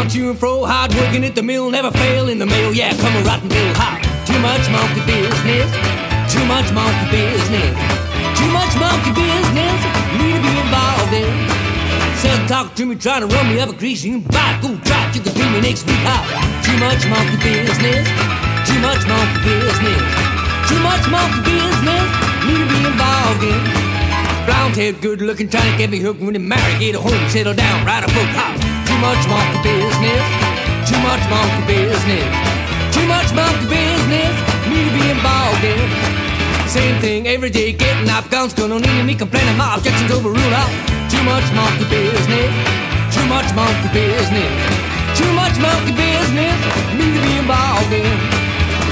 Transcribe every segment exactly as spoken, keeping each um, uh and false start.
to and fro, hard working at the mill, never fail in the mail. Yeah, come a rotten bill hot. Too much monkey business, too much monkey business, too much monkey business. Need to be involved in. Self talk to me, trying to run me up a grease. You can buy a good drop, you can pay me next week hot. Too much monkey business, too much monkey business, too much monkey business. Need to be involved in. Blonde hair, good looking, trying to get me hooked. When they marry, get a home, settle down, write a book hot. Too much monkey business, too much monkey business, too much monkey business. Need to be involved in. Same thing every day, getting up, guns, gun on me complaining, my objections overruled out. Too much monkey business, too much monkey business, too much monkey business. Need to be involved in.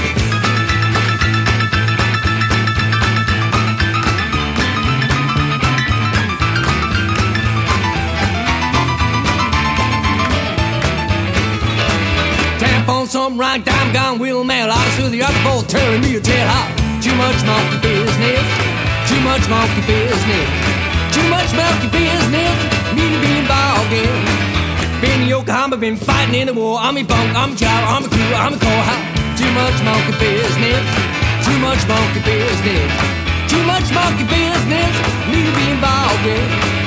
On some right dime gone wheel mail, I with the other ball tearing me a tail out. Too much monkey business, too much monkey business, too much monkey business. Need to be involved in. Been in Yokohama, been fighting in the war. I'm a bunk, I'm a child, I'm a crew, I'm a core. Too much monkey business, too much monkey business, too much monkey business. Need to be involved in.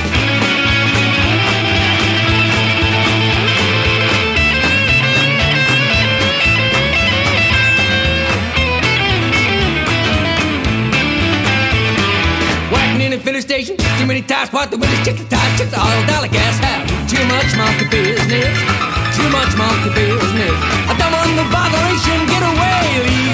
In the filling station, too many times, part the windows, check the tire, check the oil, dollar gas house. Too much monkey business, too much monkey business. I don't want no botheration, get away, leave.